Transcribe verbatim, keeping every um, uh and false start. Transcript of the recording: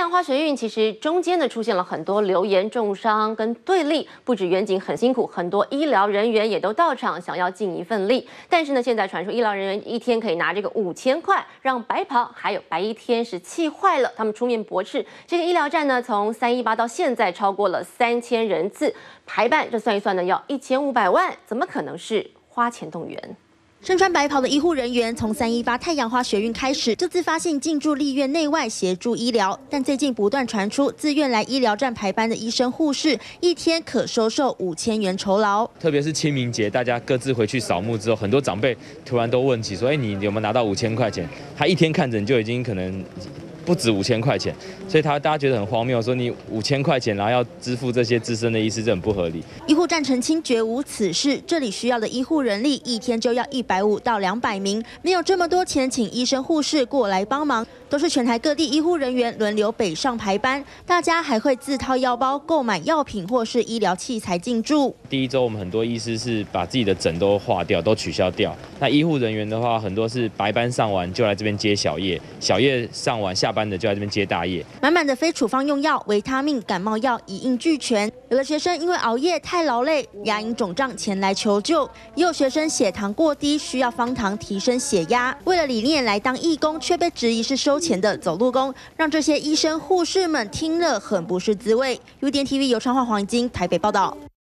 阳花学运其实中间呢出现了很多流言、重伤跟对立，不止远景很辛苦，很多医疗人员也都到场想要尽一份力。但是呢，现在传出医疗人员一天可以拿这个五千块，让白袍还有白衣天使气坏了，他们出面驳斥。这个医疗站呢，从三一八到现在超过了三千人次排办，这算一算呢要一千五百万，怎么可能是花钱动员？ 身穿白袍的医护人员从三一八太阳花学运开始，就自发性进驻立院内外协助医疗。但最近不断传出自愿来医疗站排班的医生护士，一天可收受五千元酬劳。 特别是清明节，大家各自回去扫墓之后，很多长辈突然都问起说：“哎，你有没有拿到五千块钱？”他一天看诊就已经可能 不止五千块钱，所以他大家觉得很荒谬，说你五千块钱，然后要支付这些资深的医师，这很不合理。 医护站澄清绝无此事，这里需要的医护人力一天就要一百五到两百名，没有这么多钱请医生护士过来帮忙，都是全台各地医护人员轮流北上排班，大家还会自掏腰包购买药品或是医疗器材进驻。 第一周我们很多医师是把自己的诊都划掉，都取消掉。那医护人员的话，很多是白班上完就来这边接小夜，小夜上完下 班的就在这边接大夜， 满满的非处方用药、维他命、感冒药一应俱全。有的学生因为熬夜太劳累，牙龈肿胀前来求救；也有学生血糖过低，需要方糖提升血压。为了理念来当义工，却被质疑是收钱的走路工，让这些医生护士们听了很不是滋味。U D N T V 由昌化黄金台北报道。